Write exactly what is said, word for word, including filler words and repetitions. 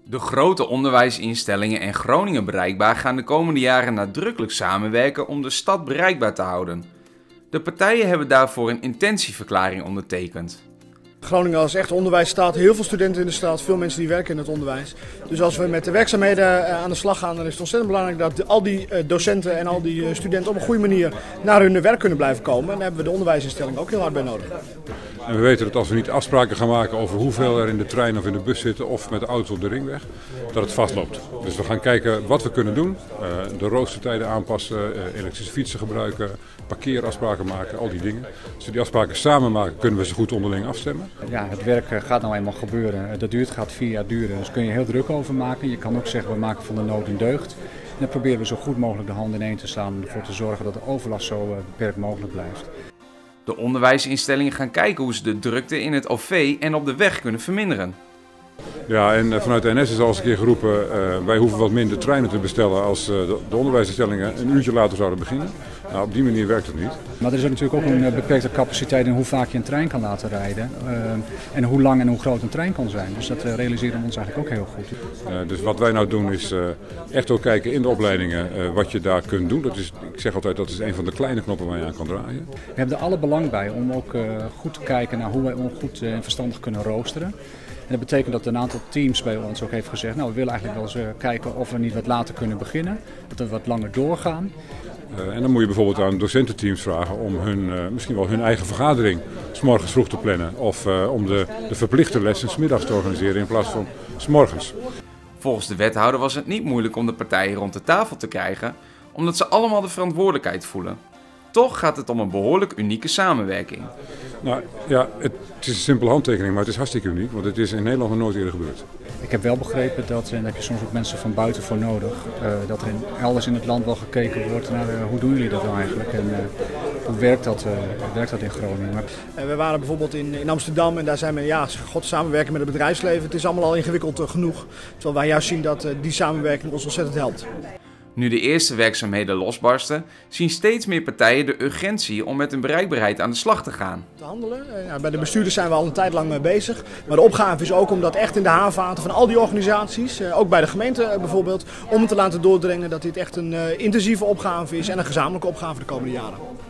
De grote onderwijsinstellingen en Groningen Bereikbaar gaan de komende jaren nadrukkelijk samenwerken om de stad bereikbaar te houden. De partijen hebben daarvoor een intentieverklaring ondertekend. Groningen als echt onderwijsstad, heel veel studenten in de stad, veel mensen die werken in het onderwijs. Dus als we met de werkzaamheden aan de slag gaan, dan is het ontzettend belangrijk dat al die docenten en al die studenten op een goede manier naar hun werk kunnen blijven komen. En daar hebben we de onderwijsinstellingen ook heel hard bij nodig. En we weten dat als we niet afspraken gaan maken over hoeveel er in de trein of in de bus zitten of met de auto op de ringweg, dat het vastloopt. Dus we gaan kijken wat we kunnen doen. De roostertijden aanpassen, elektrische fietsen gebruiken, parkeerafspraken maken, al die dingen. Als we die afspraken samen maken, kunnen we ze goed onderling afstemmen. Ja, het werk gaat nou eenmaal gebeuren. Dat duurt, gaat vier jaar duren. Dus kun je heel druk over maken. Je kan ook zeggen, we maken van de nood een deugd. En dan proberen we zo goed mogelijk de handen ineen te slaan om ervoor te zorgen dat de overlast zo beperkt mogelijk blijft. De onderwijsinstellingen gaan kijken hoe ze de drukte in het O V en op de weg kunnen verminderen. Ja, en vanuit de N S is al eens een keer geroepen, uh, wij hoeven wat minder treinen te bestellen als uh, de onderwijsinstellingen een uurtje later zouden beginnen. Nou, op die manier werkt het niet. Maar er is natuurlijk ook een beperkte capaciteit in hoe vaak je een trein kan laten rijden. Uh, en hoe lang en hoe groot een trein kan zijn. Dus dat uh, realiseren we ons eigenlijk ook heel goed. Uh, dus wat wij nou doen is uh, echt ook kijken in de opleidingen uh, wat je daar kunt doen. Dat is, ik zeg altijd, dat is een van de kleine knoppen waar je aan kan draaien. We hebben er alle belang bij om ook uh, goed te kijken naar hoe wij goed en verstandig kunnen roosteren. En dat betekent dat een aantal teams bij ons ook heeft gezegd, nou we willen eigenlijk wel eens uh, kijken of we niet wat later kunnen beginnen. Dat we wat langer doorgaan. Uh, en dan moet je bijvoorbeeld aan docententeams vragen om hun, uh, misschien wel hun eigen vergadering 's morgens vroeg te plannen. Of uh, om de, de verplichte lessen 's middags te organiseren in plaats van 's morgens. Volgens de wethouder was het niet moeilijk om de partijen rond de tafel te krijgen, omdat ze allemaal de verantwoordelijkheid voelen. Toch gaat het om een behoorlijk unieke samenwerking. Nou ja, het is een simpele handtekening, maar het is hartstikke uniek, want het is in Nederland nog nooit eerder gebeurd. Ik heb wel begrepen dat, en daar heb je soms ook mensen van buiten voor nodig, uh, dat er in, elders in het land wel gekeken wordt naar uh, hoe doen jullie dat nou eigenlijk en uh, hoe werkt dat, uh, werkt dat in Groningen. Maar... Uh, we waren bijvoorbeeld in, in Amsterdam en daar zijn we ja, god samenwerken met het bedrijfsleven. Het is allemaal al ingewikkeld uh, genoeg, terwijl wij juist zien dat uh, die samenwerking ons ontzettend helpt. Nu de eerste werkzaamheden losbarsten, zien steeds meer partijen de urgentie om met hun bereikbaarheid aan de slag te gaan. Te handelen. Ja, bij de bestuurders zijn we al een tijd lang mee bezig. Maar de opgave is ook om dat echt in de haarvaten van al die organisaties, ook bij de gemeente bijvoorbeeld, om te laten doordringen dat dit echt een intensieve opgave is en een gezamenlijke opgave de komende jaren.